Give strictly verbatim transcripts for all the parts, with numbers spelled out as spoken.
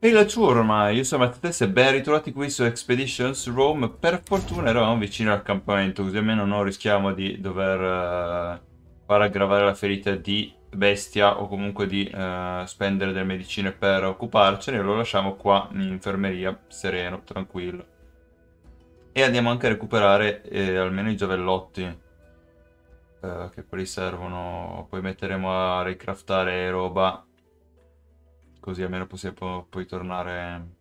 E la ciurma, io sono Matteo e ben ritrovati qui su Expeditions Rome. Per fortuna eravamo vicini al campamento, così almeno non rischiamo di dover eh, far aggravare la ferita di bestia o comunque di eh, spendere delle medicine per occuparcene. Lo lasciamo qua in infermeria, sereno, tranquillo. E andiamo anche a recuperare eh, almeno i giavellotti, eh, che poi servono. Poi metteremo a ricraftare roba, così almeno possiamo poi tornare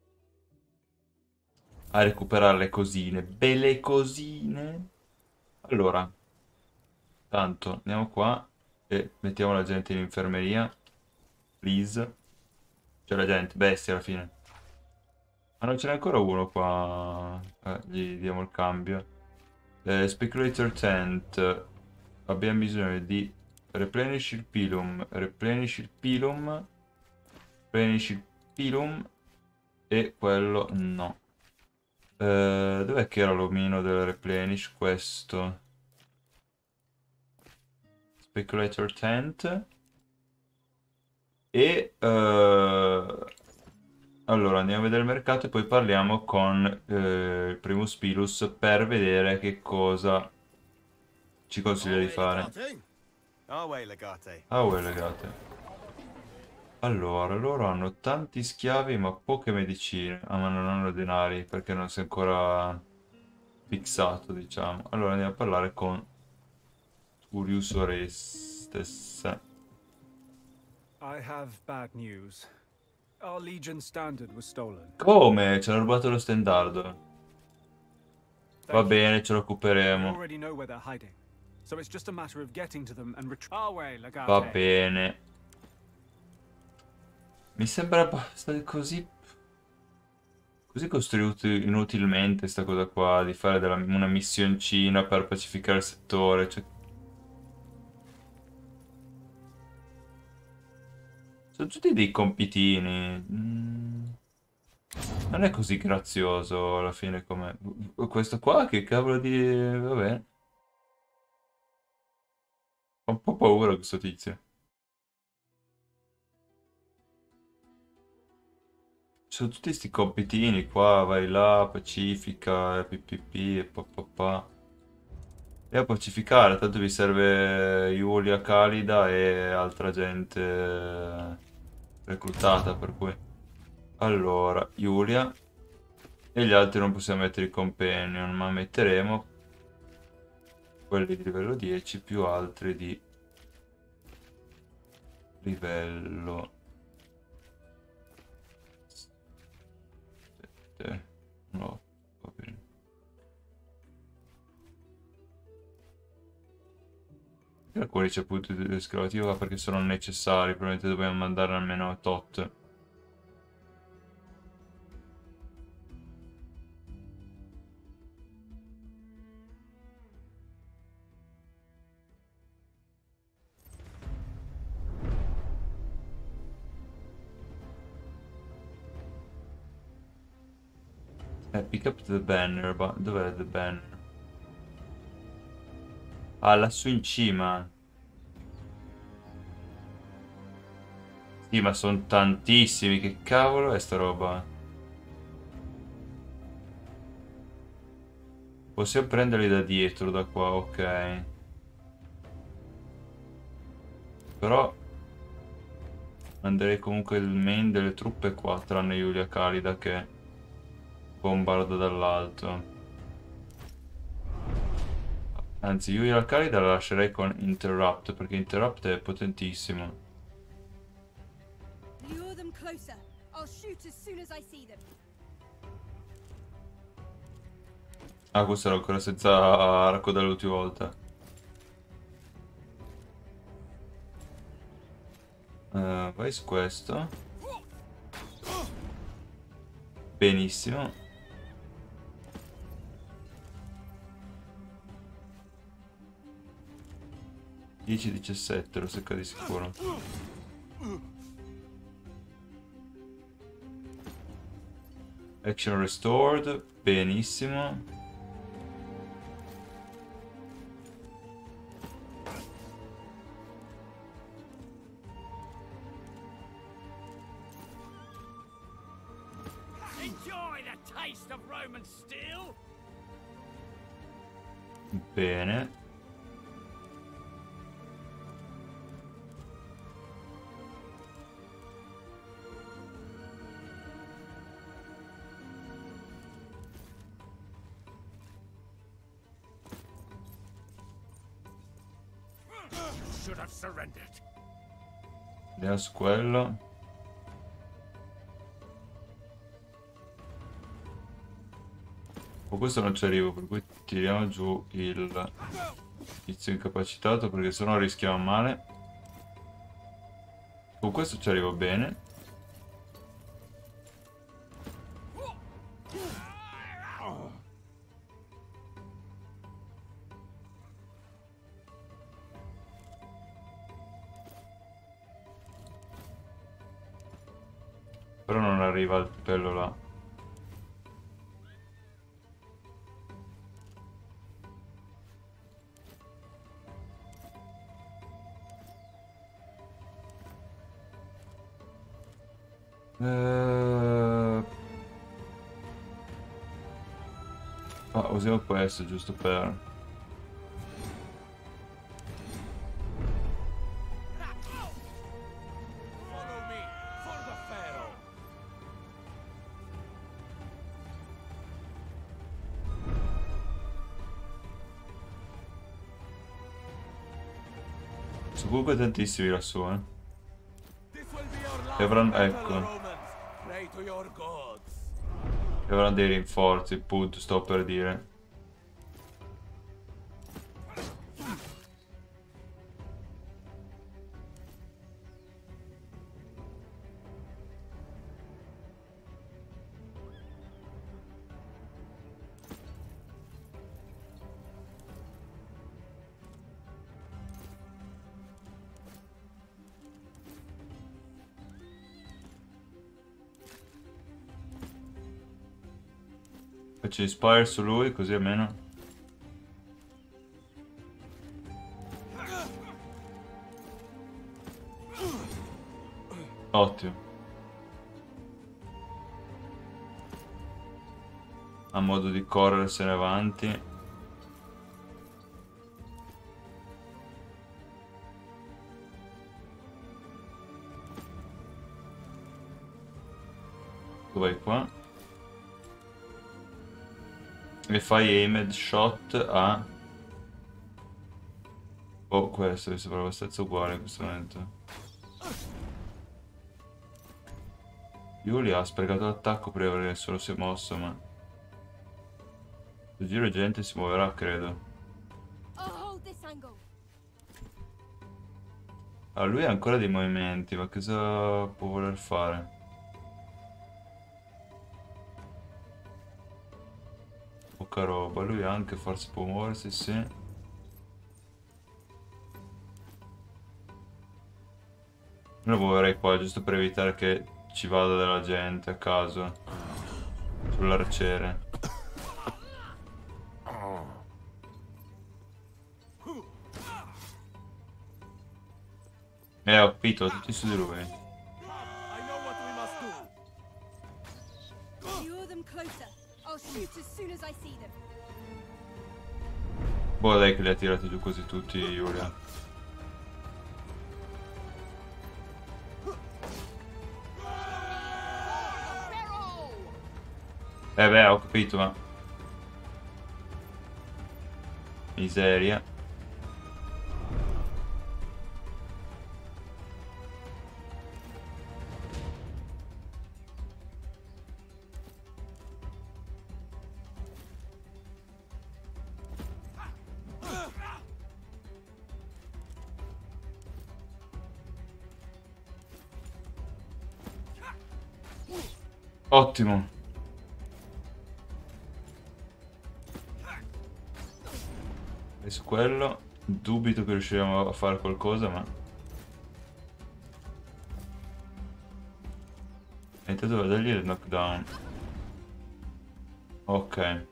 a recuperare le cosine. Belle cosine. Allora, tanto andiamo qua e mettiamo la gente in infermeria. Please. C'è la gente, bestia alla fine. Ma non ce n'è ancora uno qua. Eh, gli diamo il cambio. Eh, Speculator Tent. Abbiamo bisogno di replenish il pilum. Replenish il pilum. Replenish il pilum. E quello no. Eh, dov'è che era l'omino del replenish? Questo. Speculator Tent. E eh, allora andiamo a vedere il mercato e poi parliamo con eh, il primo Spilus per vedere che cosa ci consiglia di Away, fare. Legate. Away, Legate. Ah, uè, legate. Allora, loro hanno tanti schiavi ma poche medicine. Ah, ma non hanno denari perché non si è ancora fissato, diciamo. Allora andiamo a parlare con Turius Orestes. I have bad news. Our Legion standard was stolen. Come? Ci hanno rubato lo stendardo. Va Thank you. bene, ce lo We occuperemo. already know where they're hiding. So it's just a matter of getting to them and retrie- Our way, Va Legate. bene. Mi sembra basta così, così costruito inutilmente sta cosa qua, di fare della- una missioncina per pacificare il settore. Cioè, sono tutti dei compitini. Mm, non è così grazioso alla fine come... Questo qua, che cavolo di... Vabbè. Ho un po' paura questo tizio. Ci sono tutti sti compitini qua, vai là, pacifica, e pipì e papà. E a pacificare, tanto vi serve Giulia Calida e altra gente eh, reclutata, per cui... Allora, Giulia. E gli altri non possiamo mettere i companion, ma metteremo quelli di livello dieci più altri di livello... sette. No, va bene. Alcuni c'è punto di esclamativo perché sono necessari, probabilmente dobbiamo mandare almeno tot. Eh, pick up the banner, ma dov'è the banner? Ah, lassù in cima. Sì, ma sono tantissimi, che cavolo è sta roba? Possiamo prenderli da dietro, da qua, ok. Però manderei comunque il main delle truppe qua, tranne Giulia Calida che bombarda dall'alto. Anzi, Giulia Calida la lascerei con Interrupt, perché Interrupt è potentissimo. Lure them closer. I'll shoot as soon as I see them. Ah, questo era ancora senza arco dall'ultima volta. Uh, vai su questo. Benissimo. dieci diciassette, lo secca di sicuro. Action restored. Benissimo. taste of Roman steel? Bene. Should have surrendered. Andiamo su quello. Con questo non ci arrivo, per cui tiriamo giù il tizio incapacitato perché sennò rischiamo male. Con questo ci arrivo bene. Però non arriva al pello là. Uh... Ah, usiamo questo giusto per... Follow me for the Pharaoh. Sono comunque tantissimi lassù, eh. This will be your last E avranno... battle, ecco. Romans. Pray to your gods. E avranno dei rinforzi, appunto, sto per dire. Faccio inspire su lui così almeno. Ottimo. Ha modo di corrersene avanti. Tu vai qua. E fai aimed shot a... Oh, questo mi sembra abbastanza uguale in questo momento. Giulia ha sprecato l'attacco prima perché nessuno si è mosso, ma... Il giro gente si muoverà, credo. I'll hold this angle. Ah, lui ha ancora dei movimenti, ma cosa può voler fare? Poca roba, lui anche forse può muoversi, sì. Me lo muoverei qua giusto per evitare che ci vada della gente a caso sull'arciere. Eh, ho capito, tutti su di lui. I know what we must do. Lure them closer. I'll shoot as soon as I see them. Boh, dai che li ha tirati giù così tutti, Giulia. Eh beh, ho capito, ma... Miseria. Ottimo. E su quello dubito che riusciremo a fare qualcosa, ma... E intanto vado a dargli il knockdown. Ok.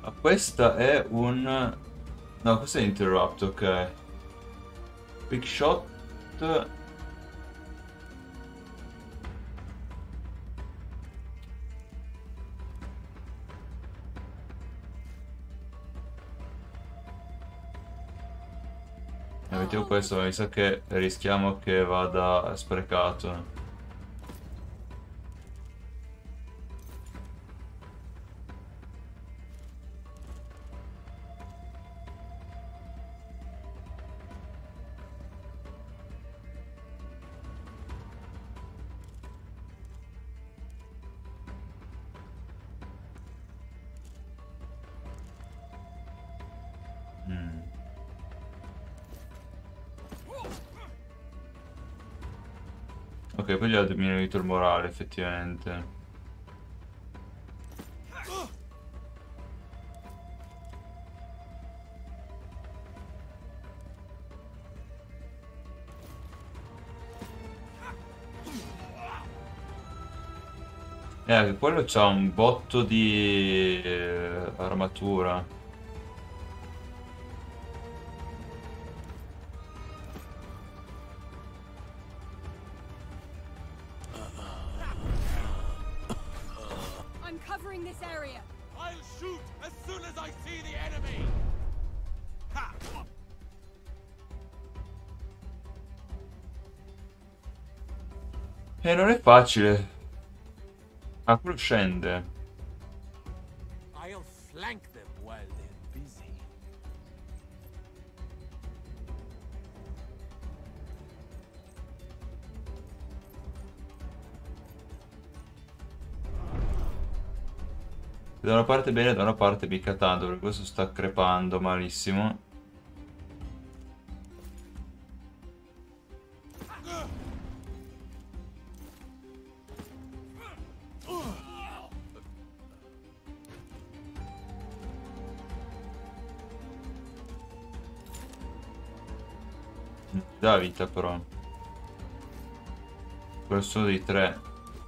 Ah, questa è un... No, questo è interrupt, ok. Quick shot. E mettiamo questo, ma mi sa che rischiamo che vada sprecato. Mm. Ok, poi gli ha diminuito il morale, effettivamente. Eh, anche quello c'ha un botto di eh, armatura. I'm covering this area. I'll shoot as soon as I see the enemy. Ha! E non è facile. Ah, quello scende. I'll flank them while they're busy. Da una parte bene, da una parte mica tanto, perché questo sta crepando malissimo. Da vita però. Questo dei tre.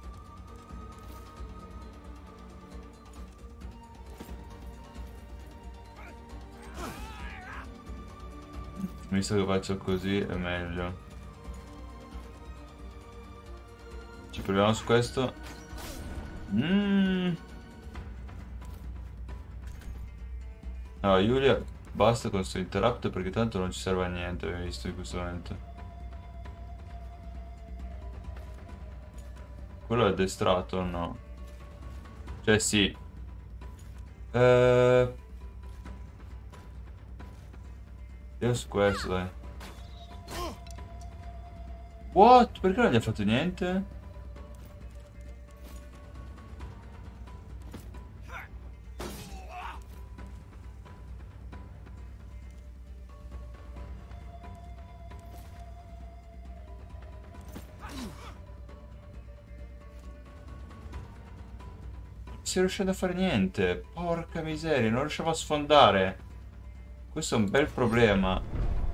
Visto che faccio così è meglio. Ci proviamo su questo. Mm. Allora, Giulia, basta con questo interrupt perché tanto non ci serve a niente, abbiamo visto in questo momento. Quello è addestrato o no? Cioè sì. Eh... Io su questo, dai. What? Perché non gli ha fatto niente? Non si riuscendo a fare niente. Porca miseria, non riuscivo a sfondare. Questo è un bel problema.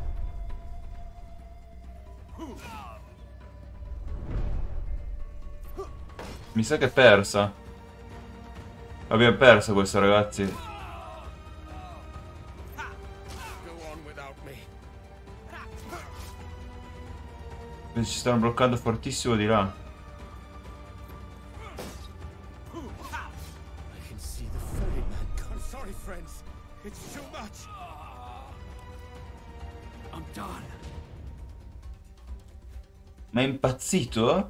Mi sa che è persa. Abbiamo perso questa, ragazzi. Go on without me. Ci stanno bloccando fortissimo di là. I can see the ferryman. I'm sorry, friends. It's too much. I'm done. Ma è impazzito?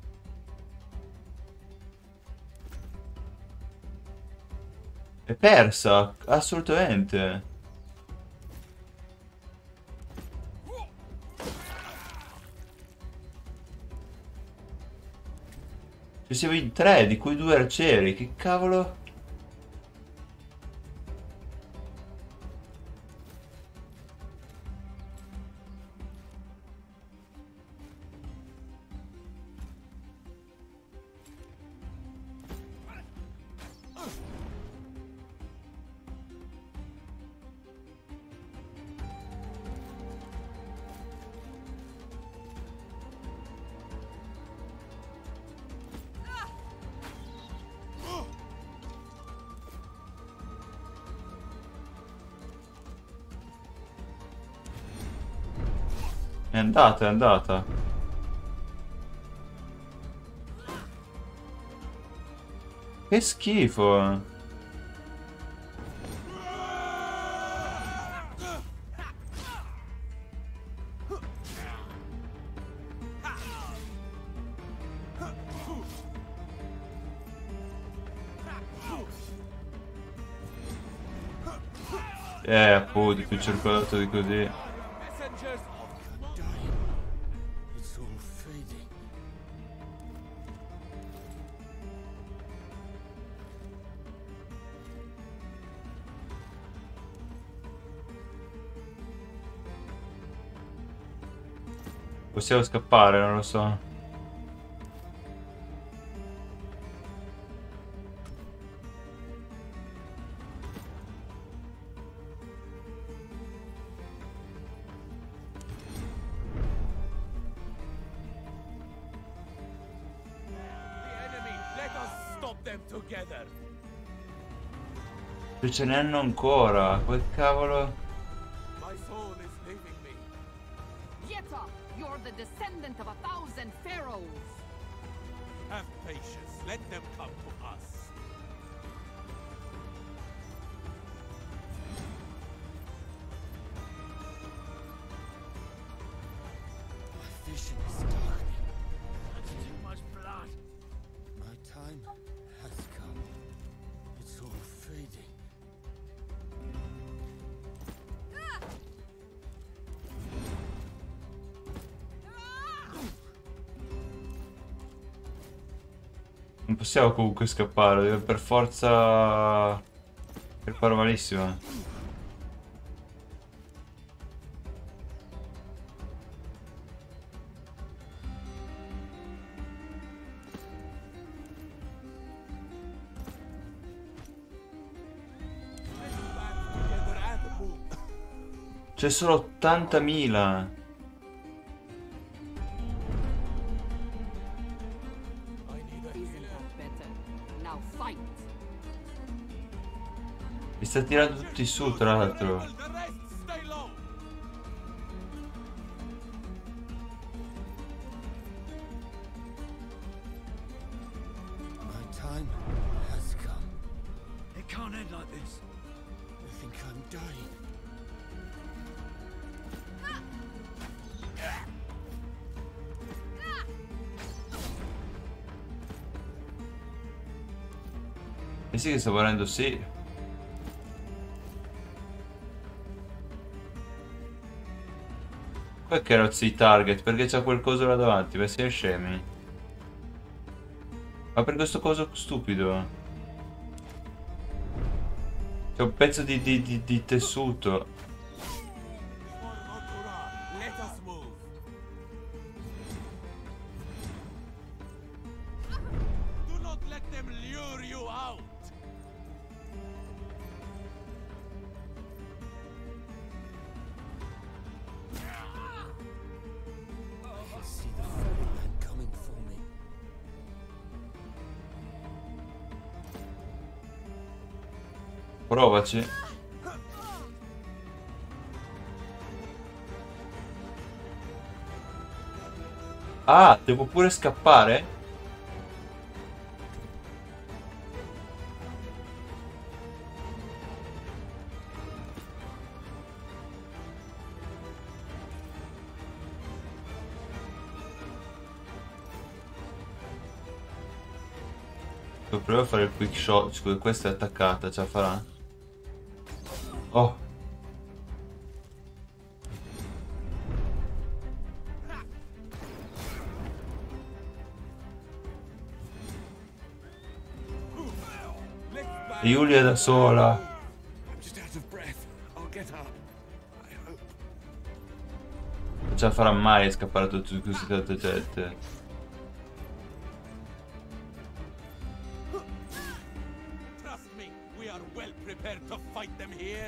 È persa, assolutamente. Ci siamo in tre, di cui due arcieri, che cavolo? È andata, è andata. Che schifo. Eh, appunto, più circolato di così. Messengers of dying. It's all fading. Possiamo scappare, non lo so. Together. Se ce ne hanno ancora, quel cavolo. My soul is leaving me. Yeta, you're the descendant of a thousand pharaohs. Have patience. Let them come to us. My vision is darkening. That's too much blood. My time has come. It's all fading. Non possiamo comunque scappare, deve per forza preparare malissimo. C'è solo ottantamila. Isn't that better? Now fight. Mi sta tirando tutti su, tra l'altro. The rest stay low. My time has come. It can't end like this. I think I'm dying. E sì che sta morendo, sì. Perché rozzi i target? Perché c'è quel coso là davanti, ma siamo scemi. Ma per questo coso stupido. C'è un pezzo di, di, di, di tessuto. Let us move. Do not let them lure you out. I see the ferryman coming for me. Provaci. Ah, devo pure scappare? Devo provare a fare il quick shot. Scusa, questa è attaccata, ce la farà? Oh. Giulia da sola. I'm just out of breath. I'll get up. I hope. Non ce la farà mai a scappare da tutti questi tante gente. Trust me, we are well prepared to fight them here.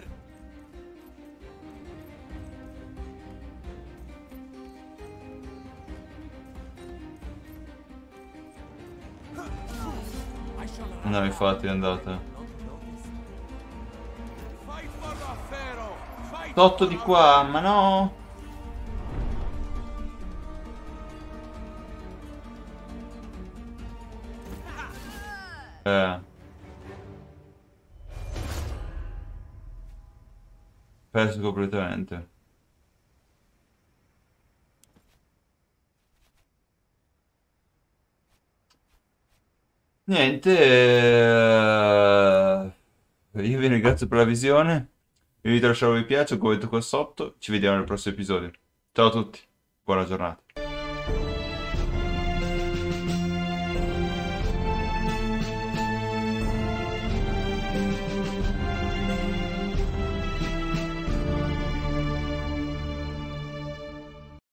I shall No, infatti è andata. fight for the Pharaoh. Fight Sotto di qua, ma no. Eh, perso completamente. Niente, eh, io vi ringrazio per la visione. Vi invito a lasciare un mi piace, un commento qua sotto. Ci vediamo nel prossimo episodio. Ciao a tutti, buona giornata.